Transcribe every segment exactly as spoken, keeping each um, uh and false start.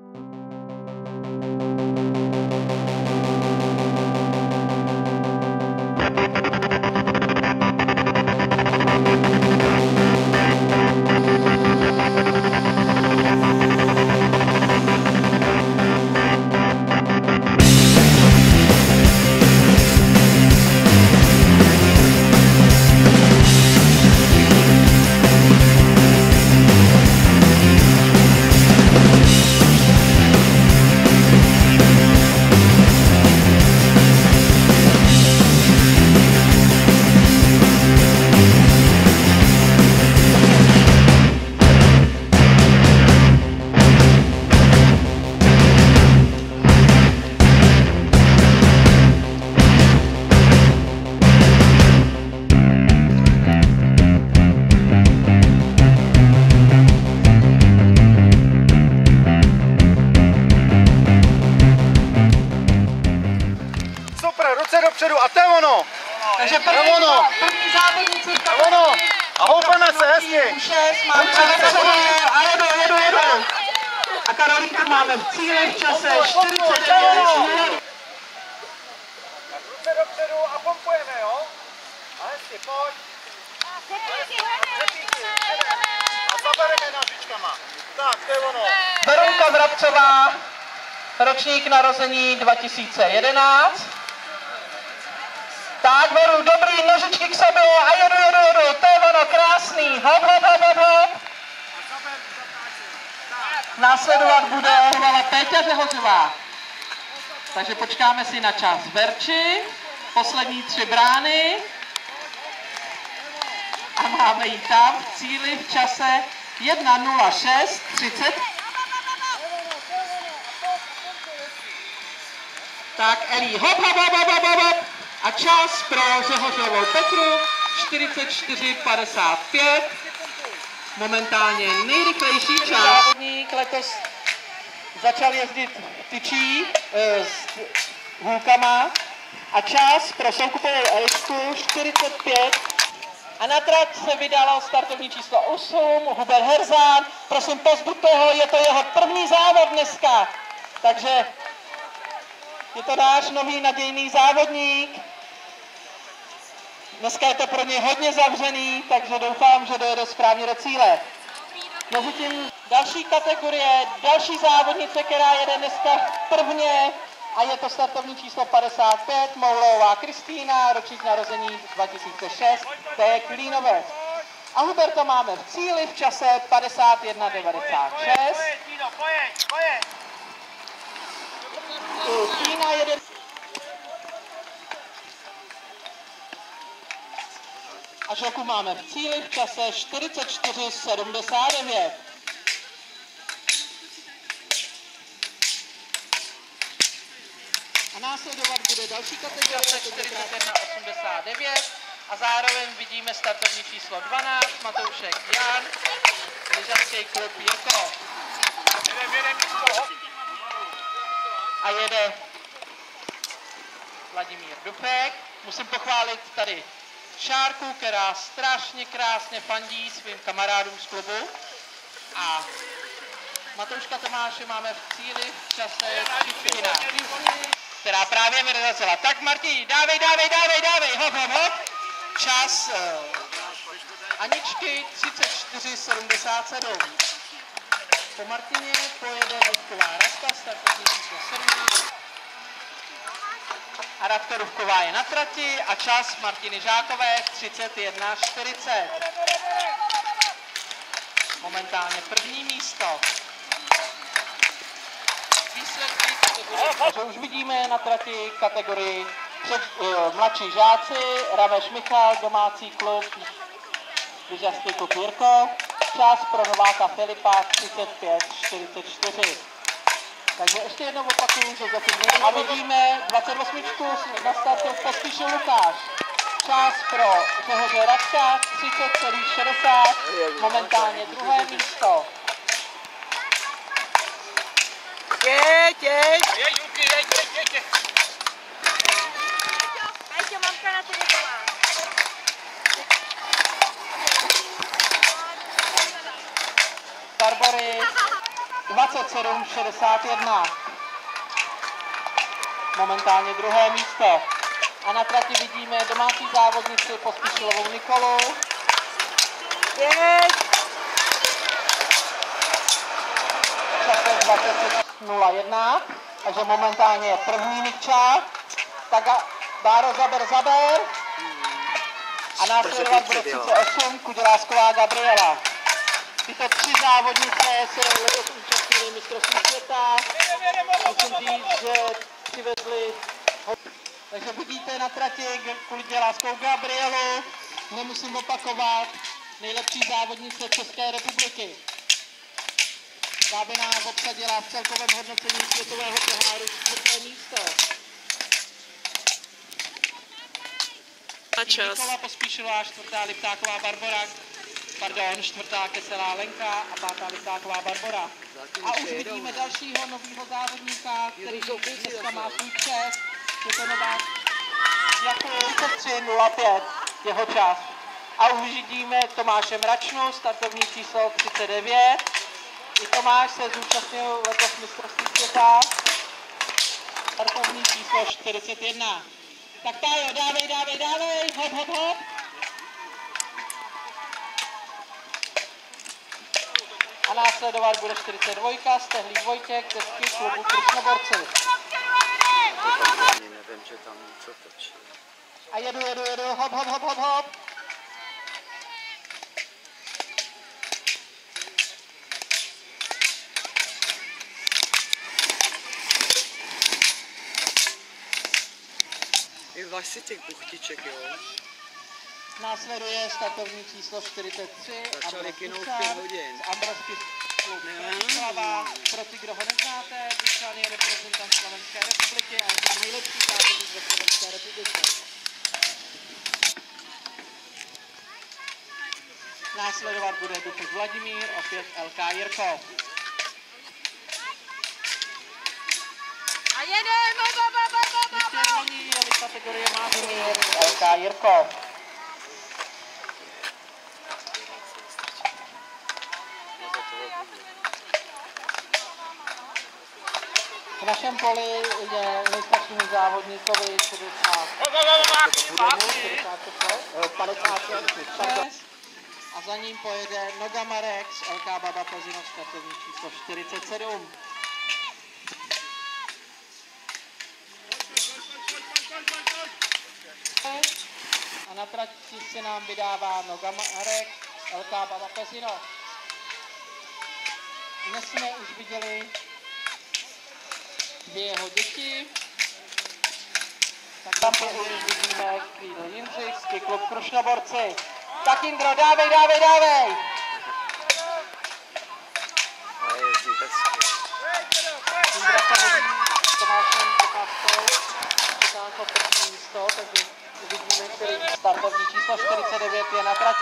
Dopředu a to je ono! Takže první, ono. první závodníci v kategorii. Ono! A houpeme se, hezky! šest, máme a jedu, jedu, jedu. A Karolínka máme v cíli v čase čtyřicet devět minut. Tak ruce dopředu a pompujeme, jo? A hezky, pojď! A zabereme nožičkama. Tak, to je ono. Veronka Vrabcová, ročník narození dva tisíce jedenáct. Tak, Veru, dobrý, nožičky k sobě a jedu, jedu, jedu, to je ono, krásný, hop, hop, hop, hop, hop. Následovat bude Hlava Péťa Řehořová. Takže počkáme si na čas Verči, poslední tři brány. A máme ji tam v cíli v čase jedna nula šest třicet. Tak, Eli, hop, hop, hop, hop, hop, hop. A čas pro Řehořovou Petru čtyřicet čtyři padesát pět. Momentálně nejrychlejší čas. Závodník letos začal jezdit tyčí e, s hůlkama a čas pro soukupovou Elišku čtyřicet pět. A na trať se vydalo startovní číslo osm, Hubert Herzán. Prosím, pozbuďte ho, je to jeho první závod dneska. Takže je to náš nový nadějný závodník. Dneska je to pro něj hodně zavřený, takže doufám, že dojede správně do cíle. Mezitím další kategorie, další závodnice, která jede dneska prvně, a je to startovní číslo padesát pět, Moulová Kristýna, ročník narození dva tisíce šest, to je Klínovec. A Huberta máme v cíli v čase padesát jedna devadesát šest. Klína jede... A Žoku máme v cíli v čase čtyřicet čtyři sedmdesát devět. A následovat bude další kategorie čtyřicet jedna osmdesát devět a zároveň vidíme startovní číslo dvanáct, Matoušek Jan, lyžařský klub Jirko. A jede Vladimír Dufek. Musím pochválit tady Šárku, která strašně krásně fandí svým kamarádům z klubu. A Matouška Tomáše máme v cíli v čase třicet na která právě vyrazila. Tak Marti, dávej, dávej, dávej, dávej, hop, hop, hop. Čas uh, Aničky třicet čtyři sedmdesát sedm. Po Martině pojede Rudková Radka, startovní číslo sedmnáct. A Radka Rudková je na trati a čas Martiny Žákové třicet jedna čtyřicet. Momentálně první místo. Výsledky kategorie. Už vidíme na trati kategorii před, uh, mladší žáci, Rameš Michal, domácí klub, lyžařský klub Jirko. Čas pro Nováka Filipa třicet pět čtyřicet čtyři. Takže ještě jednou opakuju, že zatím nejde. A vidíme dvacet osm na startu Pospíšil Lukáš. Čas pro Řehoře Radka třicet celá šedesát. Momentálně druhé místo. Jeď, jeď! Jeď, Juky, jeď, jeď, jeď! Peťo, mamka na tebe volá. Barbory dvacet sedm šedesát jedna. Momentálně druhé místo. A na trati vidíme domácí závodnici Pospíšilovou Nikolu. Pět. Časem dvacet šest nula jedna. Takže momentálně je první Nikča. Tak a Báro zaber, zaber. A následovat bude třicet osm Kudělásková Gabriela. Tyto tři závodnice se letos účastnili mistrovství světa. Musím říct, že přivezli. Takže vidíte na trati Kuděláskou Gabrielu. Nemusím opakovat. Nejlepší závodnice České republiky. Ta by nás obsadila v celkovém hodnocení světového poháru čtvrté místo. A čas. Nikola Pospíšilová, čtvrtá Liptáková Barbora, pardon, čtvrtá Keselá Lenka a pátá Liptáková Barbora. A už vidíme dalšího nového závodníka, který dneska má svůj čas. Je to nová Jakub tři nula pět, jeho čas. A už vidíme Tomáše Mračnu, startovní číslo třicet devět. I Tomáš se zúčastnil letos mistrovství světa. Startovní číslo čtyřicet jedna. Tak Tájo, dávej, dávej, dávej, hop, hop, hop. A následovat bude čtyřicet dva, Stehlík Vojtěch, desky klubu Krušnoborci. Ani nevím, že tam něco točí. A jedu, jedu, jedu, hop, hop, hop, hop, hop. I vlastně těch buchtiček, jo. Následuje startovní číslo čtyřicet tři. Začali kynout v pět hodin. Ambrovský klub Slava. Pro ty, kdo ho neznáte, Dušan je reprezentant Slovenské republiky a je to nejlepší závodník ve Slovenské republice. Následovat bude Dufek Vladimír, opět L K Jirko. A jedeme, ba, ba, ba, ba, ba, Ještě nyní je kategorie Mátomír, L K Jirko. V našem poli je nejstaršímu závodníkovi šedesát padesát šest a za ním pojede Noga Marek z L K Baba Pezino, startovní číslo čtyřicet sedm. A na trati se nám vydává Noga Marek z L K Baba Pezino. Dnes jsme už viděli dvě jeho děti. Tak tam už vidíme Kvídl Jindřich, ski klub Krušnoborci. Tak Indro, dávej, dávej, dávej! A jezdí hezky. Indra se hodí s Tomášem Procházkou. Vytáhl první místo, takže uvidíme, který startovní číslo čtyřicet devět je na trati.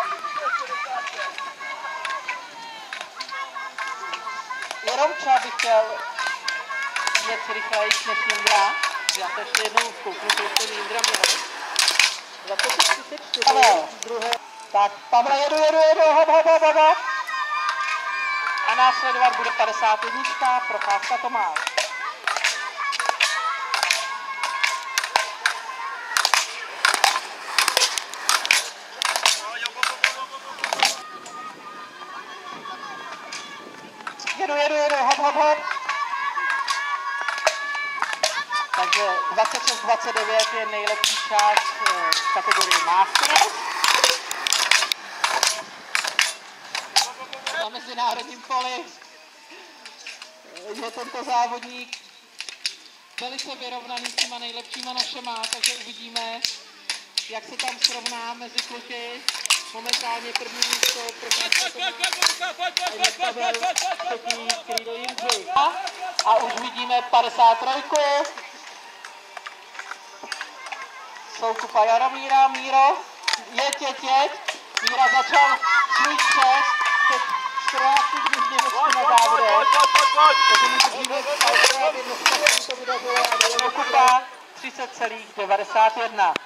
Jenom třeba bych chtěl jet rychlejš než Indra. Já to ještě jednou zkouknu, to ten Indra měl. Za to třicet čtyři. Pavel, druhé. Tak, Pavle, jedu, jedu, jedu, hop, hop, hop, hop. A následovat bude padesát jedna, Procházka Tomáš. Jedu, jedu, jedu, hop, hop, hop. Takže dvacet šest dvacet devět je nejlepší čas v kategorii Masters. Na mezinárodním poli je tento závodník velice vyrovnaný s těma nejlepšíma našema, takže uvidíme, jak se tam srovná mezi kluky. Momentálně první místo pro třetí Kvídl Jindřich. A už vidíme padesát tři. Soukupa Jaromíra, Míro, jeď, jeď, jeď. Míra začal svůj čest před čtrnácti dny z německým na závodech. Takže můžu dívat, ale dneska se to vydařilo a soukupa třicet celá devadesát jedna.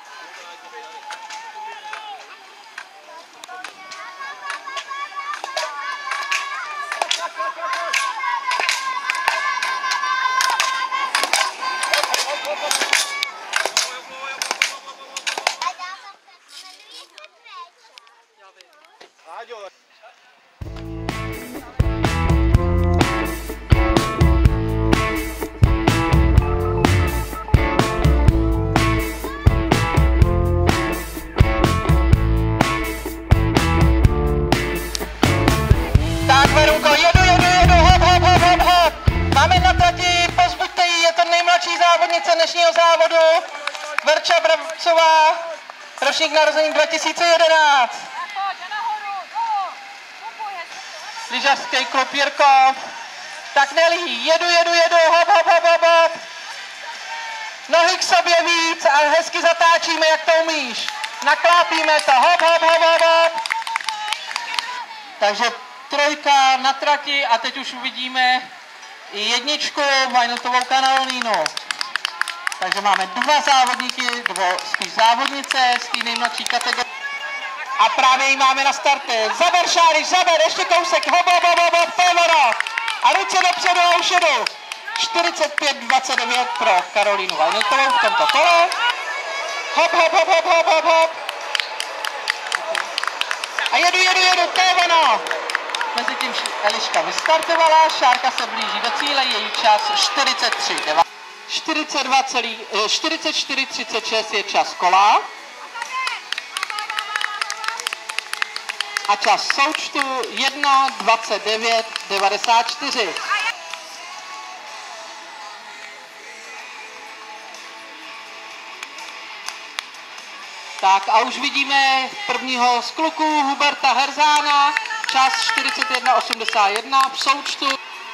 závodu. Verča Bravcová, ročník narození dva tisíce jedenáct. Lyžařský klub Jirkov. Tak Nelí, jedu, jedu, jedu, hop, hop, hop, hop, hop. Nohy k sobě víc a hezky zatáčíme, jak to umíš. Naklápíme to, hop, hop, hop, hop, hop. Takže trojka na trati a teď už uvidíme i jedničku, minutovou Karolínu. Takže máme dva závodníky, dvo, spíš závodnice z té nejmladší kategorie. A právě ji máme na startě. Zaber, Šáriš, zaber, ještě kousek, hop, hop, hop, hop, hop, to je ono. A ruce dopředu a už jedu. čtyřicet pět dvacet devět pro Karolínu Vajnotovou v tomto kole. Hop, hop, hop, hop, hop, hop, hop. A jedu, jedu, jedu, to je ono. Mezitím Eliška vystartovala, Šárka se blíží do cíle, její čas čtyřicet tři čtyřicet dva, čtyřicet čtyři třicet šest je čas kola. A čas součtu jedna dvacet devět devadesát čtyři. Tak a už vidíme prvního z kluků, Huberta Herzána, čas čtyřicet jedna osmdesát jedna v součtu.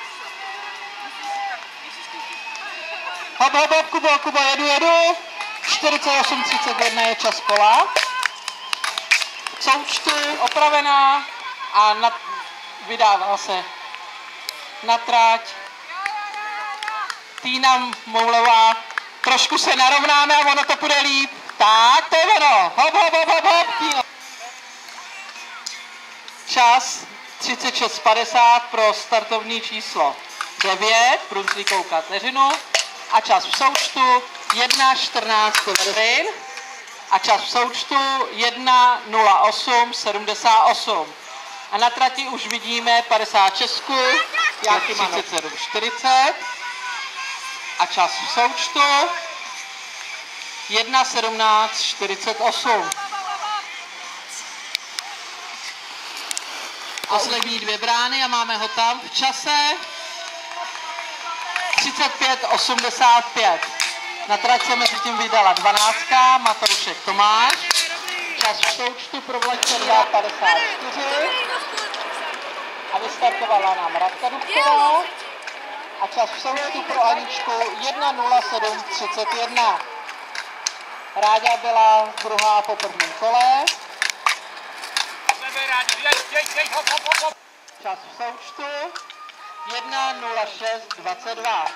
Hop, hop, hop, Kubo, Kubo, jedu, jedu. čtyřicet osm třicet jedna je čas kola. V součtu opravená a na, vydává se na trať. Týna Moulová, trošku se narovnáme a ono to půjde líp. Tak, to je ono. Hop, hop, hop, hop, hop. Týno. Čas třicet šest padesát pro startovní číslo devět, Brunzlíkovou Kateřinu. A čas v součtu jedna čtrnáct Severin. A čas v součtu jedna nula osm sedmdesát osm. A na trati už vidíme padesát Česku, třicet sedm čtyřicet. A čas v součtu jedna sedmnáct čtyřicet osm. Poslední dvě brány a máme ho tam v čase třicet pět osmdesát pět. Na trať se mezi tím vydala dvanáctka, Matoušek Tomáš. Čas v součtu pro Vlačeria padesát čtyři. A vystartovala nám Radka Dubková. A čas v součtu pro Aničku jedna nula sedm třicet jedna. Ráďa byla druhá po prvním kole. Čas v součtu jedna nula šest dvacet dva.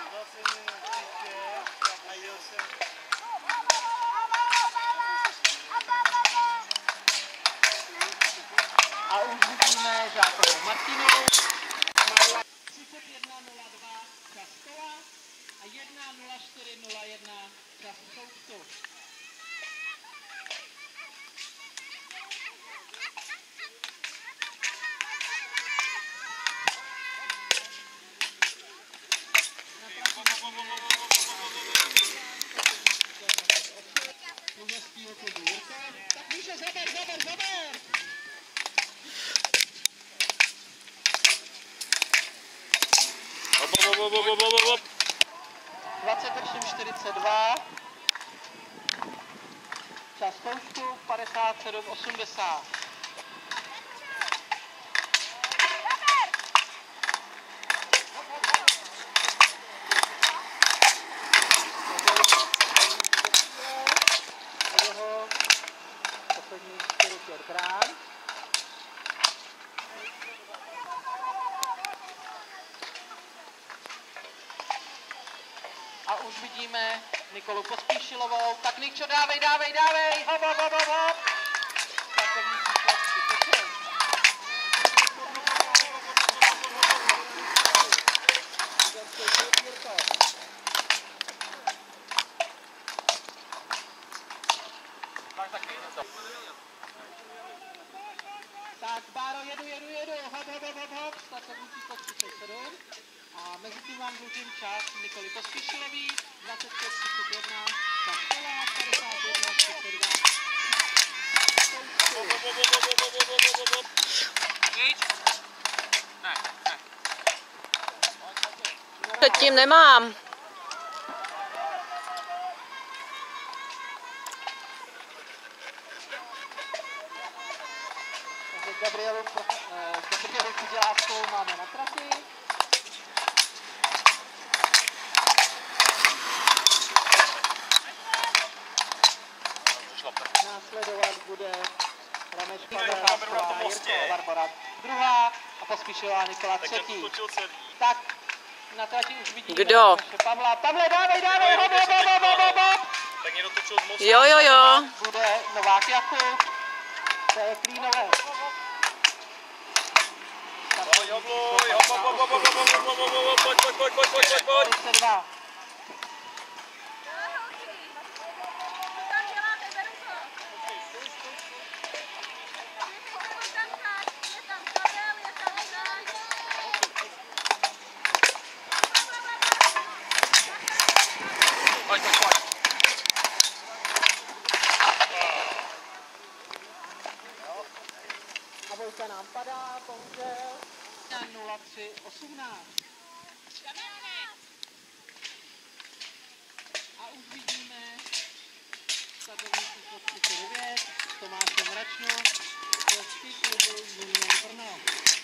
A už vidíme Žákovou Martinu. třicet jedna nula dva čas kola a jedna nula čtyři nula jedna čas součtu. Tak Míše, zaber, zaber, zaber! dvacet osm čtyřicet dva. Čas součtu padesát sedm osmdesát. Poslední čtyři pět brán. A už vidíme Nikolu Pospíšilovou. Tak Nikčo, dávej, dávej, dávej! Hop, hop, hop, hop, hop! Startovní číslo třicet šest. Tak, Báro, jedu, jedu, jedu, hop, hop, hop, hop, hop, startovní číslo třicet sedm. A mezi tím vám dlužím čas Nikoli Pospíšilový, dvacet pět třicet jedna, čas kola, padesát jedna třicet dva. Předtím nemám. bude Rameš Pavel, Jirko Barbora druhá a Pospíšilová Nikola třetí. Tak na trati už vidíme Kdo? Pavla. Pavle, dávej, dávej, hop, hop, hop, hop, hop, hop. Tak někdo točil z mostu. Jo, jo, jo. Bude Novák Jakub, to je Klínové. Pojď, Jobluj, hop, hop, hop, hop, hop, hop, hop, hop, hop, pojď, pojď, pojď, pojď, pojď, pojď. třicet dva. Pojď, pojď, pojď. A Vojta nám padá, bohužel. Na nula tři osmnáct. A už vidíme startovní číslo třicet devět, Tomáše Mračnu, ze klubu Junior Brno.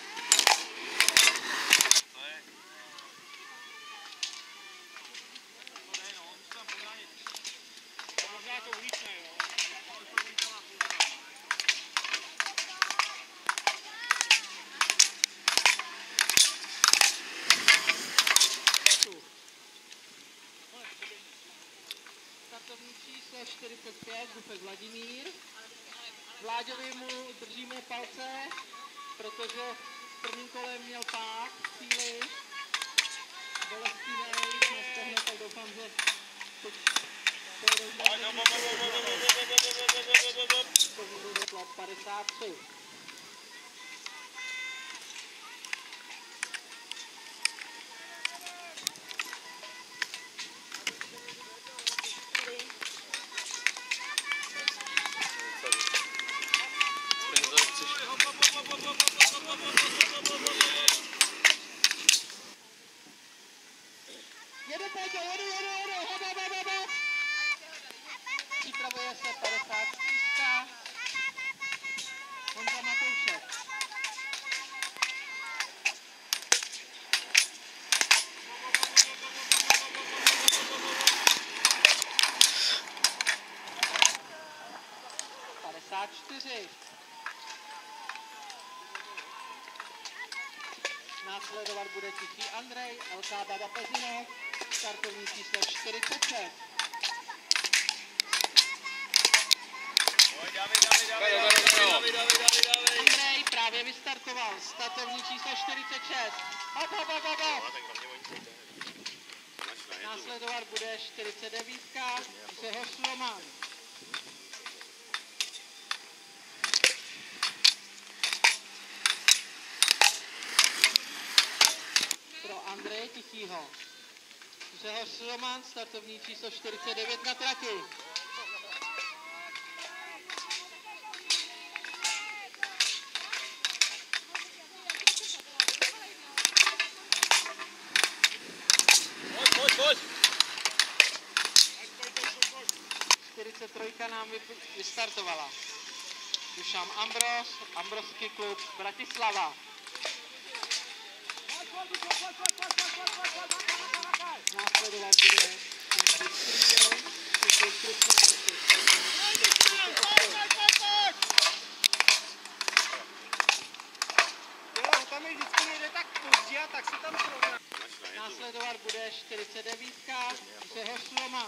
Startovní číslo čtyřicet pět, Dufek Vladimír. Vláďovi mu držíme palce, protože v prvním kole měl pák síly. Bolestí nejít na stehno, tak doufám, že teď to bude padesát tři. Jede Péťo, jede, jede, jede, hoba, hoba, hoba. Připravuje se padesát čtyři. Honza Matoušek. padesát čtyři. Následovat bude Tichý Andrej, L K Baba Pezinok, startovní číslo čtyřicet šest. Andrej právě vystartoval, startovní číslo čtyřicet šest. Hop, hop, hop, hop, hop. Následovat bude čtyřicet devět, Řehoř Roman. Pro Andreje Tichýho. Řehoř Roman, startovní číslo čtyřicet devět na trati. čtyřicet tři nám vystartovala. Dušan Ambros, Ambrovský klub Bratislava. Následovat bude Tam je vždycky nejde tak pozdě, tak si tam srovná. Následovat bude čtyřicet devět, Řehoř Roman.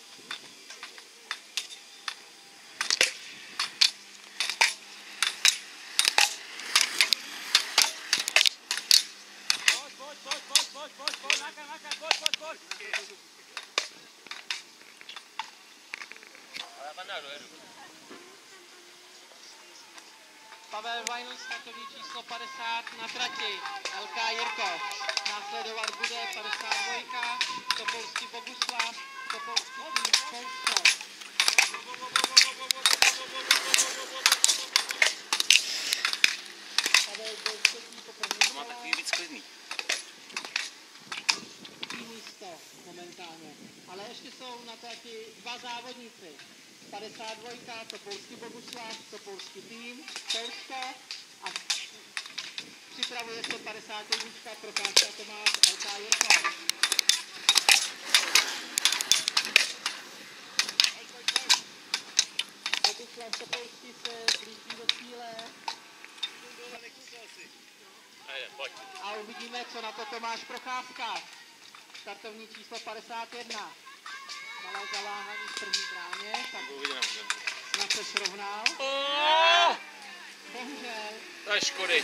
Pavel Vajnl, startovní číslo padesát na trati, L K Jirko. Následovat bude padesát dva, Topolský Boguslav, Topolský tým Polsko. Pavel byl třetí po první kole. Má takový víc klidný. Místo momentálně. Ale ještě jsou na trati dva závodníci. padesát dva, Topolský Boguslav, Topolský tým, Polsko a připravuje se padesát jedna, Procházka Tomáš, L K Jirko. Boguslav Topolsky se blíží do cíle. A uvidíme, co na to Tomáš Procházka. Startovní číslo padesát jedna. Malé zaláhání v první bráně, tak snad se srovnal. Bohužel. To je škody.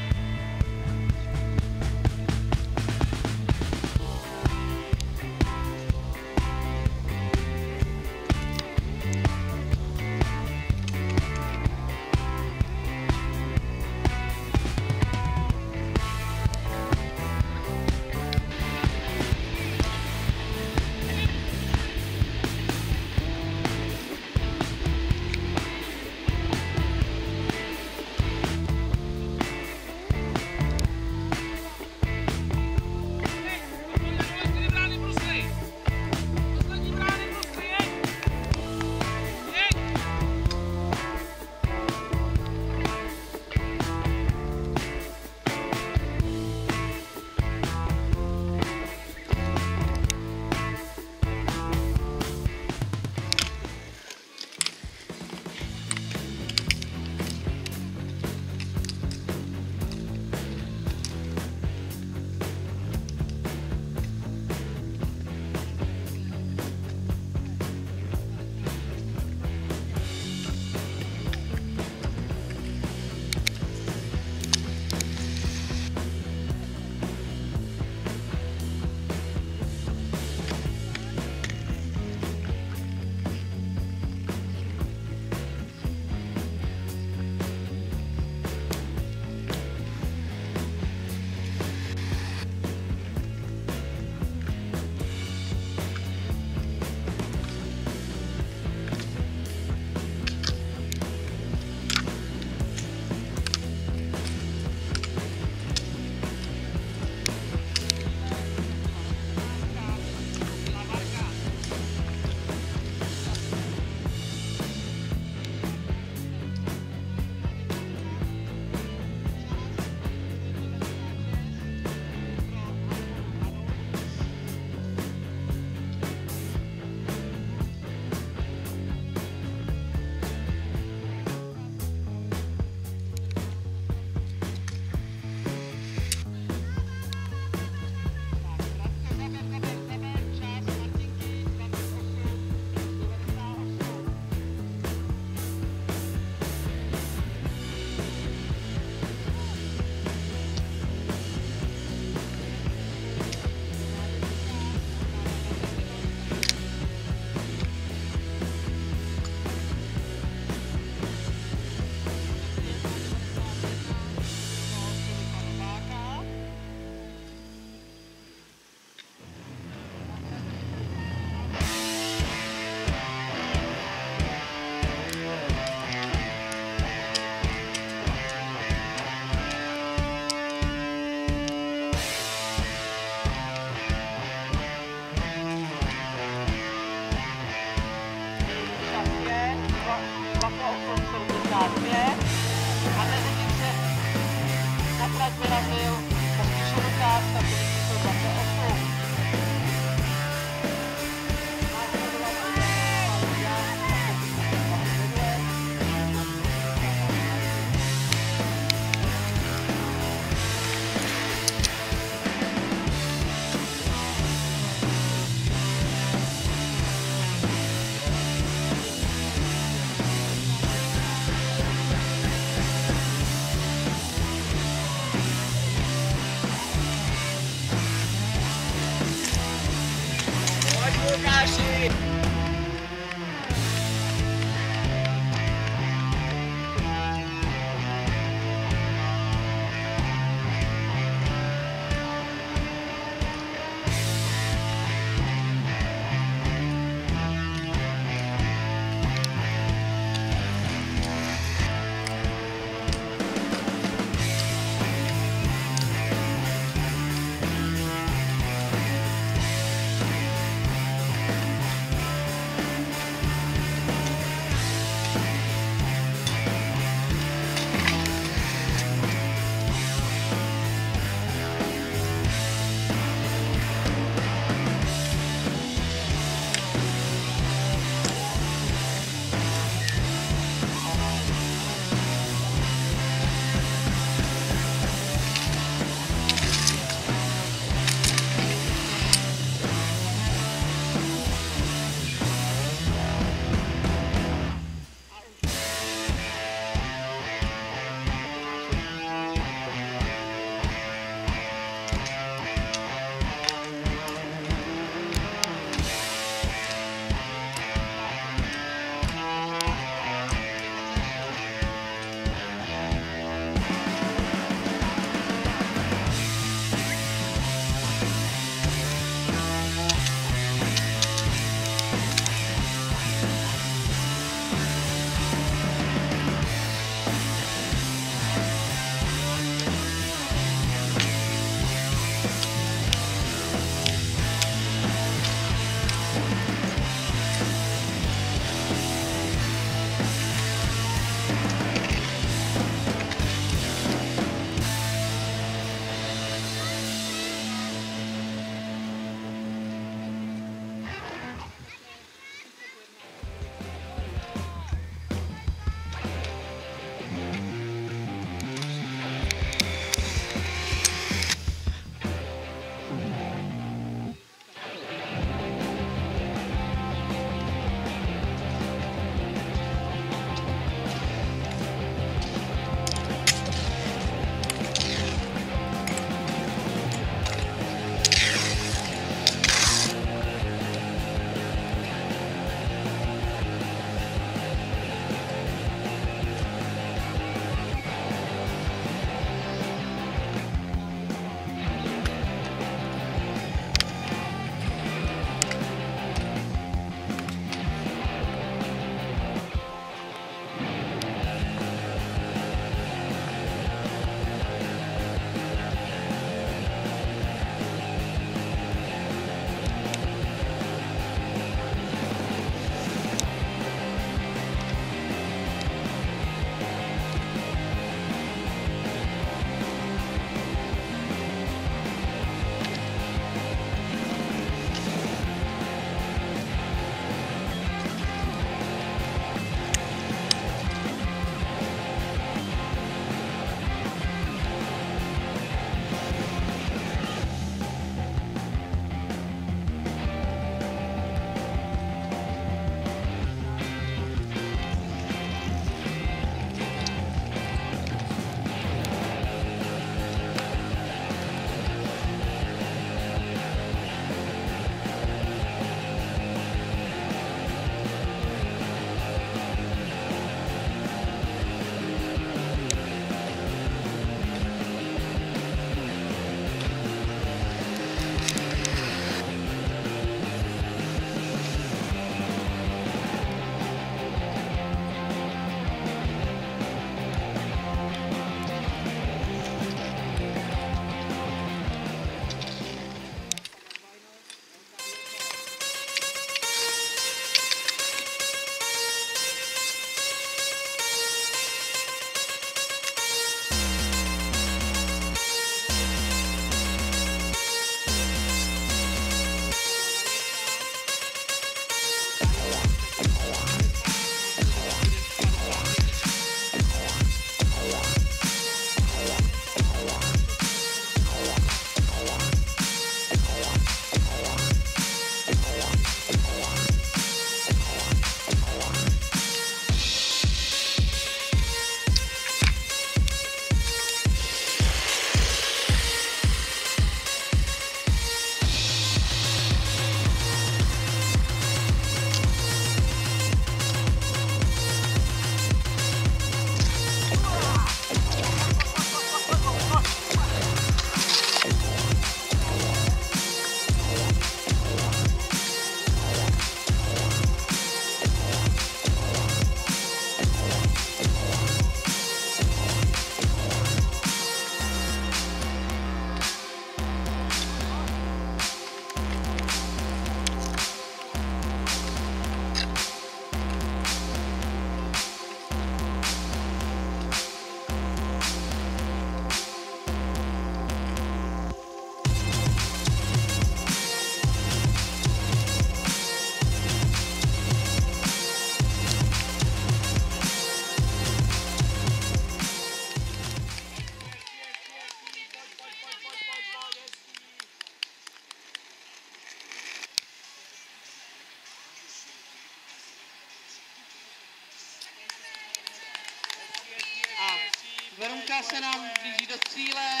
Čas se nám blíží do cíle.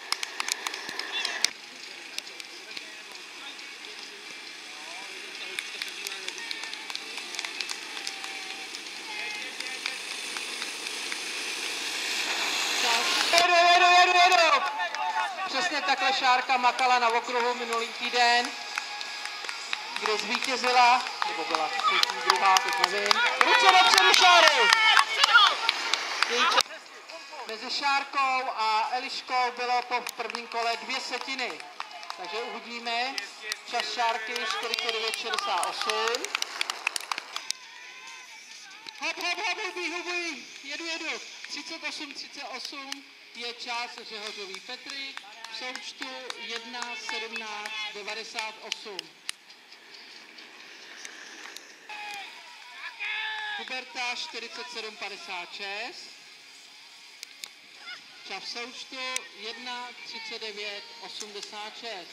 Jedu, jedu, jedu, jedu. Přesně takhle Šárka makala na okruhu minulý týden, kde zvítězila, nebo byla třetí, druhá, teď nevím. Ruce dopředu Šáry! Mezi Šárkou a Eliškou bylo po prvním kole dvě setiny. Takže uvidíme čas Šárky čtyřicet devět šedesát osm. Hop, hop, hop, hubuj, hubuj, jedu, jedu. třicet osm třicet osm je čas Řehořový Petry v součtu jedna sedmnáct devadesát osm. Huberta čtyřicet sedm padesát šest. Čas v součtu jedna třicet devět osmdesát šest.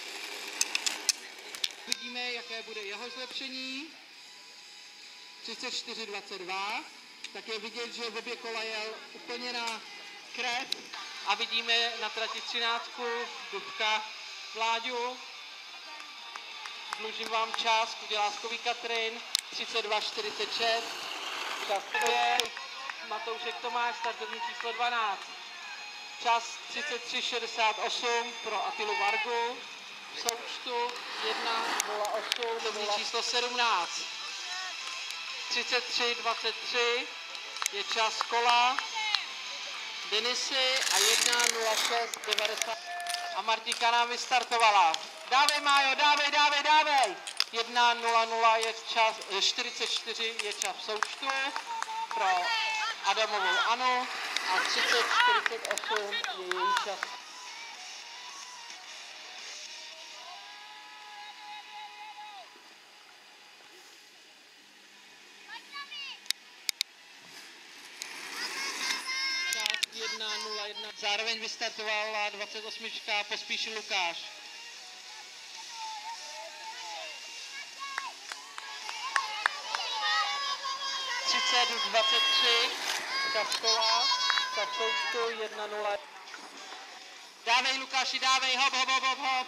Vidíme, jaké bude jeho zlepšení. třicet čtyři dvacet dva. Tak je vidět, že v obě kola jel úplně na krev. A vidíme na trati třináctku Dubka Vláďu. Dlužím vám čas, Kuděláskový Katrin, třicet dva čtyřicet šest. Čas je Matoušek Tomáš, startovní číslo dvanáct. Čas třicet tři šedesát osm pro Atilu Vargu. V součtu jedna nula osm, startovní číslo sedmnáct. třicet tři dvacet tři je čas kola Denisy a jedna nula šest devadesát. A Martinka nám vystartovala. Dávej, Májo, dávej, dávej, dávej. jedna nula nula je čas, čtyřicet čtyři je čas v součtu pro Adamovou Anu a třicet čtyřicet osm je její čas. jedna nula jedna. Zároveň vystartovala dvacet osm Pospíšil Lukáš. třicet dvacet tři, čas kola, čas součtu jedna nula. Dávej Lukáši, dávej, hop, hop, hop, hop, hop.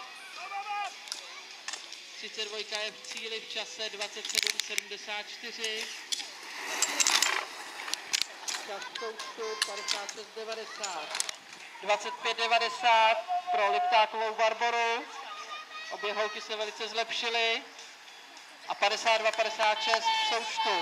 třicet dva je v cíli v čase dvacet sedm sedmdesát čtyři. Čas součtu padesát šest devadesát. dvacet pět devadesát pro Liptákovou Barboru. Obě holky se velice zlepšily. A padesát dva padesát šest v součtu.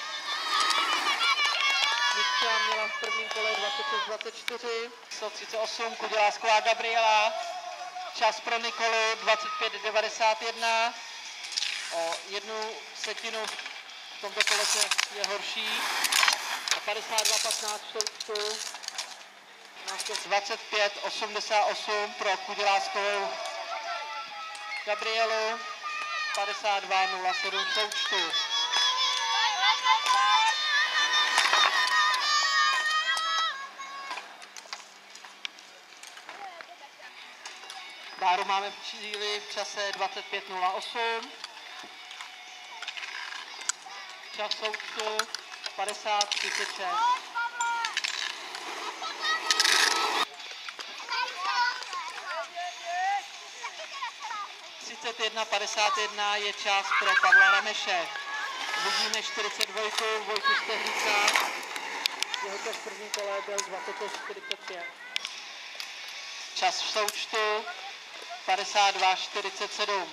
Mička měla v prvním kole dvacet šest dvacet čtyři. sto třicet osm Kudělásková Gabriela. Čas pro Nikolu dvacet pět devadesát jedna. O jednu setinu v tomto kole je horší. A padesát dva patnáct v součtu. dvacet pět osmdesát osm pro Kuděláskovou Gabrielu. padesát dva nula sedm v součtu. Dáru máme v cíli v čase dvacet pět nula osm. Čas součtu padesát třicet šest. třicet jedna padesát jedna je čas pro Pavla Rameše. Vidíme čtyřicet dva Vojtu Stehlíka. Jeho čas v první kole byl dvacet osm čtyřicet pět. Čas v součtu padesát dva čtyřicet sedm.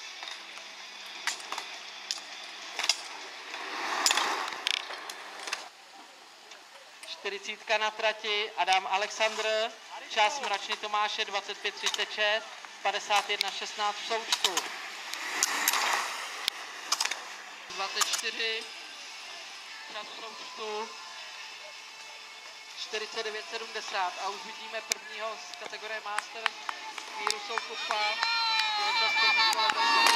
čtyřicítka na trati Adam Alexandr. Čas Mračny Tomáše dvacet pět třicet šest. padesát jedna šestnáct v součtu. dvacet čtyři. Čas v součtu čtyřicet devět sedmdesát. A už vidíme prvního z kategorie Master Míru Soukupa. Je čas první kole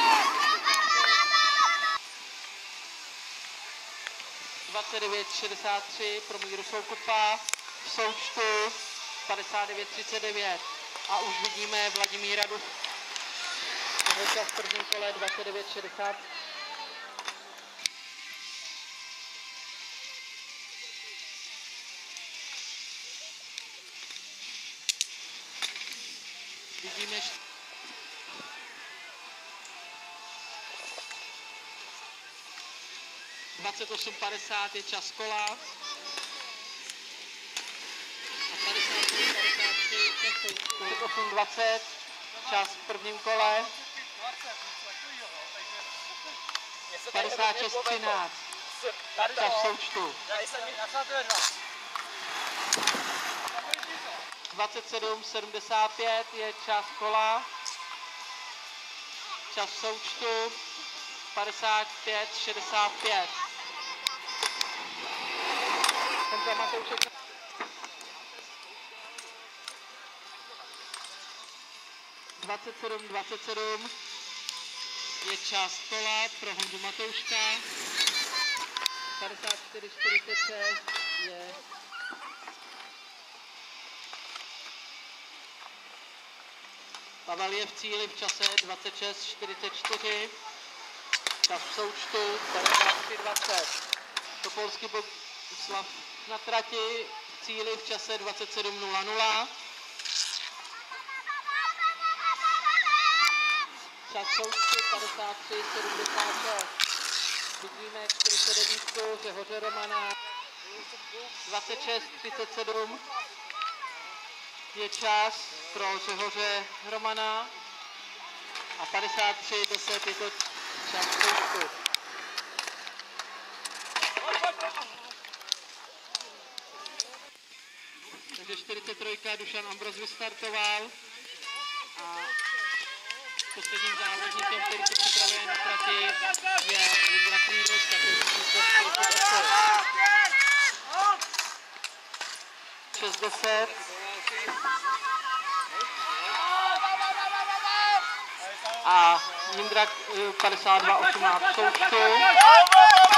dvacet devět šedesát tři pro Míru Soukupa. V součtu padesát devět třicet devět. A už vidíme Vladimíra Duch. Jeho čas v prvním kole dvacet devět šedesát. dvacet osm padesát je čas kola. A padesát tři padesát tři dvacet osm dvacet čas v prvním kole. padesát šest třináct čas v součtu. dvacet sedm sedmdesát pět je čas kola. Čas v součtu. padesát pět šedesát pět. Honza Matoušek. dvacet sedm dvacet sedm je čas kola pro Honzu Matouška. padesát čtyři čtyřicet šest je Pavel je v cíli v čase dvacet šest čtyřicet čtyři. Čas v součtu padesát tři dvacet. Topolský Bohuslav na trati v cíli v čase dvacet sedm nula nula. Čas v součtu padesát tři sedmdesát šest. Vidíme čtyřicet devět Řehoře Romana. dvacet šest třicet sedm je čas pro Řehoře Romana. A padesát tři deset je to čas v součtu. Takže čtyřicet tři Dušan Ambroz vystartoval. A posledním závodníkem, který se připravuje na trati, je Lindra Krývos, takový číslo čtyřicet osm. šest deset. A Jindra padesát dva osmnáct součtu.